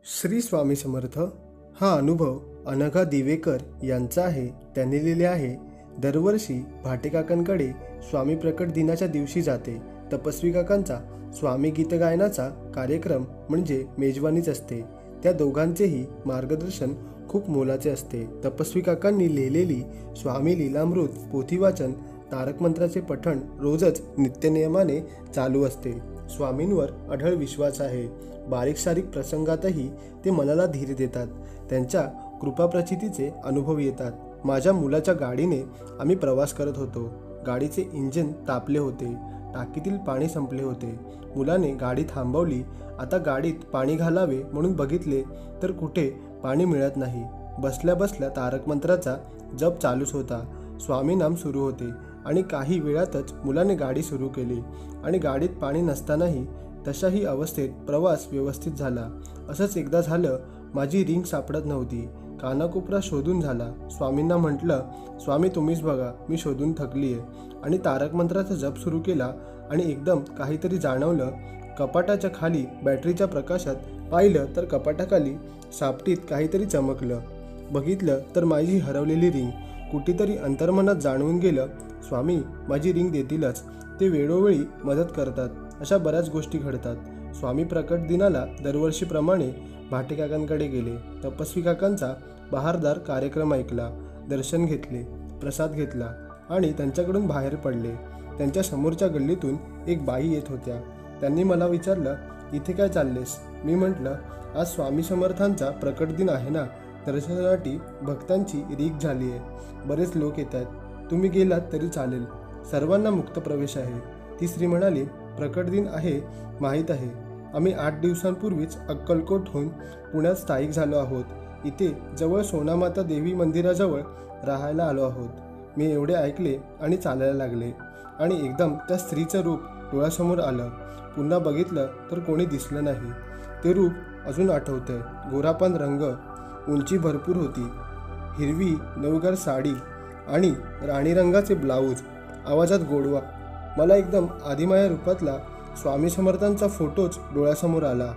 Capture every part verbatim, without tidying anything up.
श्री स्वामी समर्थ। हा अनुभव अनघा दिवेकर यांचा आहे। त्यांनी लिहिले आहे, दरवर्षी भाटेकाकांकडे स्वामी प्रकट दिनाच्या दिवशी जाते। तपस्वी काकांचा स्वामी गीत गायनाचा कार्यक्रम म्हणजे मेजवानीच असते। त्या दोघांचेही मार्गदर्शन खूप मोलाचे असते। तपस्वी काकांनी लिहिलेली स्वामी लीलामृत पोथी वाचन, तारक मंत्राचे पठण रोजच नित्यनियमाने चालू असते। स्वामींवर अढळ विश्वास आहे। बारीक सारीक प्रसंगातही ते मनाला धीर देतात। त्यांच्या कृपाप्रचितीचे अनुभव येतात। माझ्या मुलाच्या गाडीने आम्ही प्रवास करत होतो। गाडीचे इंजिन तापले होते। टाकीतील पाणी संपले होते। मुलाने गाडी थांबवली। आता गाडीत पाणी घालावे म्हणून बघितले तर कुठे पाणी मिळत नाही। बसल्या बसल्या तारक मंत्राचा जप चालूच होता। स्वामी नाम सुरू होते आणि काही वेळातच मुलाने गाडी सुरू केली आणि गाडीत पाणी नसतानाही तशाही अवस्थेत प्रवास व्यवस्थित झाला। असंच एकदा झालं, माझी रिंग सापडत नव्हती। कानाकोपरा शोधून झाला। स्वामींना म्हटलं, स्वामी तुम्हीच बघा, मी शोधून थकली आहे। आणि तारक मंत्राचा जप सुरू केला आणि एकदम काहीतरी जाणवलं। कपाटाच्या खाली बॅटरीच्या प्रकाशात पाहिलं तर कपाटाखाली सापटीत काहीतरी चमकलं। बघितलं तर माझी हरवलेली रिंग। कुठेतरी अंतर्मनात जाणवून गेलं, स्वामी माझी रिंग देतीलच, ते वेळोवेळी मदत करतात। अशा बऱ्याच गोष्टी घडतात। स्वामी प्रकट दिनाला दरवर्षीप्रमाणे भाटेकाकांकडे गेले। तपस्वी काकांचा बहारदार कार्यक्रम ऐकला, दर्शन घेतले, प्रसाद घेतला आणि त्यांच्याकडून बाहेर पडले। त्यांच्या समोरच्या गल्लीतून एक बाई येत होत्या। त्यांनी मला विचारलं, इथे काय चाललेस? मी म्हटलं, आज स्वामी समर्थांचा प्रकट दिन आहे ना, दर्शनासाठी भक्तांची रीघ झाली आहे। बरेच लोक येत आहेत, तुम्ही गेलात तरी चालेल, सर्वांना मुक्त प्रवेश आहे। ती स्त्री म्हणाली, प्रकट दिन आहे माहीत आहे, आम्ही आठ दिवसांपूर्वीच अक्कलकोटहून पुण्यात स्थायिक झालो आहोत। इथे जवळ सोनामाता देवी मंदिराजवळ राहायला आलो आहोत। मी एवढे ऐकले आणि चालायला लागले आणि एकदम त्या स्त्रीचं रूप डोळ्यासमोर आलं। पुन्हा बघितलं तर कोणी दिसलं नाही। ते रूप अजून आठवतंय। गोरापान रंग, उंची भरपूर होती, हिरवी नवगार साडी आणि राणी रंगाचे ब्लाऊज, आवाजात गोडवा। मला एकदम आदिमाया रूपातला स्वामी समर्थांचा फोटोच डोळ्यासमोर आला।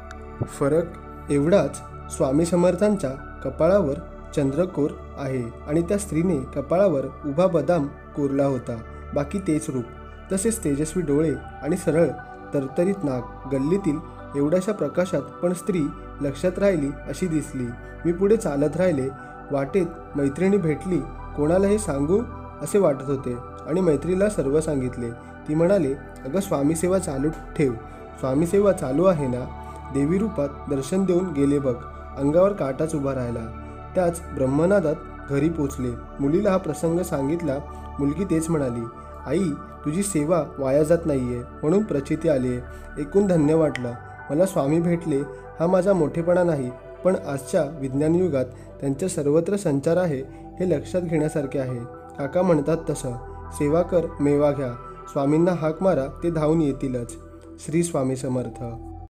फरक एवढाच, स्वामी समर्थांच्या कपाळावर चंद्रकोर आहे आणि त्या स्त्रीने कपाळावर उभा बदाम कोरला होता। बाकी तेच रूप, तसेच तेजस्वी डोळे आणि सरळ तरतरीत नाक। गल्लीतील एवढ्याशा प्रकाशात पण स्त्री लक्षात राहिली अशी दिसली। मी पुढे चालत राहिले। वाटेत मैत्रिणी भेटली। कोणाला हे सांगू असे वाटत होते आणि मैत्रीला सर्व सांगितले। ती म्हणाली, अगं स्वामी सेवा चालू ठेव, स्वामी सेवा चालू आहे ना। देवी रूपात दर्शन देऊन गेले बघ। अंगावर काटाच उभा राहिला। त्याच ब्रह्मनादात घरी पोचले। मुलीला हा प्रसंग सांगितला। मुलगी तेच म्हणाली, आई तुझी सेवा वाया जात नाहीये म्हणून प्रचिती आली आहे। एकूण धन्य वाटलं। मला स्वामी भेटले हा माझा मोठेपणा नाही, पण आजच्या विज्ञान युगात त्यांचा सर्वत्र संचार आहे हे लक्षात घेण्यासारखे आहे। काका म्हणतात तसं, सेवा कर मेवा घ्या, स्वामींना हाक मारा ते धावून येतीलच। श्री स्वामी समर्थ।